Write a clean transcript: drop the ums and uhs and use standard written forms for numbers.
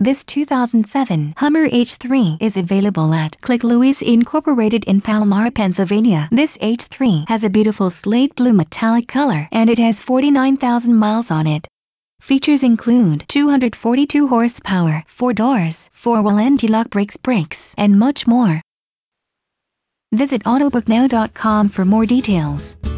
This 2007 Hummer H3 is available at Klick Lewis Inc. in Palmyra, Pennsylvania. This H3 has a beautiful slate blue metallic color and it has 49,000 miles on it. Features include 242 horsepower, 4 doors, 4-wheel anti-lock brakes, and much more. Visit autobooknow.com for more details.